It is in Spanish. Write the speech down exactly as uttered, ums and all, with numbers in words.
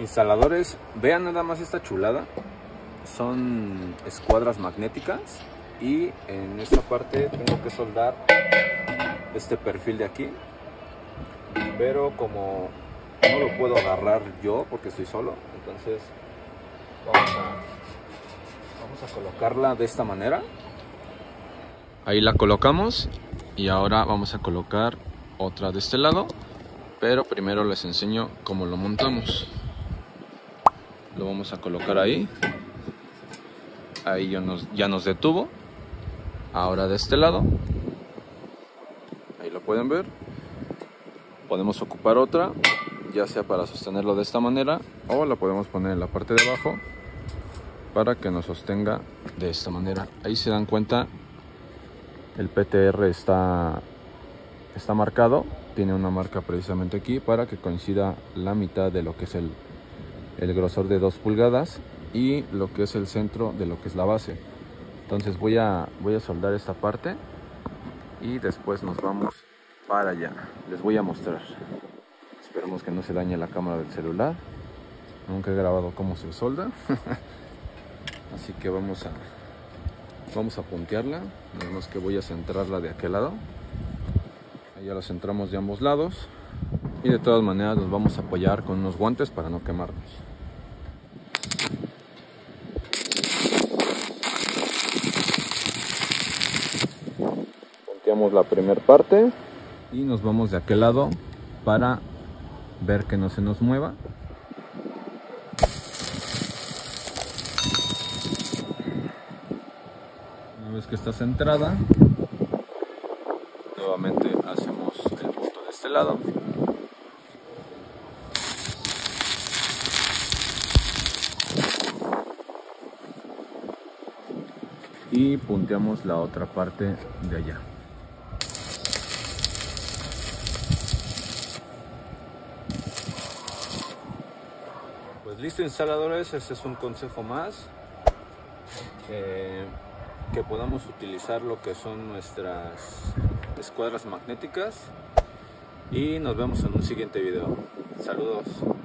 Instaladores, vean nada más esta chulada. Son escuadras magnéticas y en esta parte tengo que soldar este perfil de aquí, pero como no lo puedo agarrar yo porque estoy solo, entonces vamos a, vamos a colocarla de esta manera. Ahí la colocamos y ahora vamos a colocar otra de este lado, pero primero les enseño cómo lo montamos. Lo vamos a colocar ahí. Ahí ya nos, ya nos detuvo. Ahora de este lado, ahí lo pueden ver. Podemos ocupar otra, ya sea para sostenerlo de esta manera, o la podemos poner en la parte de abajo para que nos sostenga de esta manera. Ahí se dan cuenta, el P T R está, está marcado. Tiene una marca precisamente aquí para que coincida la mitad de lo que es el, el grosor de dos pulgadas y lo que es el centro de lo que es la base. Entonces voy a, voy a soldar esta parte y después nos vamos para allá. Les voy a mostrar. Esperemos que no se dañe la cámara del celular. Nunca he grabado cómo se solda. Así que vamos a, vamos a puntearla. Vemos que voy a centrarla de aquel lado. Ahí ya la centramos de ambos lados. Y de todas maneras nos vamos a apoyar con unos guantes para no quemarnos. Punteamos la primera parte y nos vamos de aquel lado para ver que no se nos mueva. Una vez que está centrada, nuevamente hacemos el punto de este lado. Y punteamos la otra parte de allá. Pues listo, instaladores, este es un consejo más. Eh, que podamos utilizar lo que son nuestras escuadras magnéticas. Y nos vemos en un siguiente video. Saludos.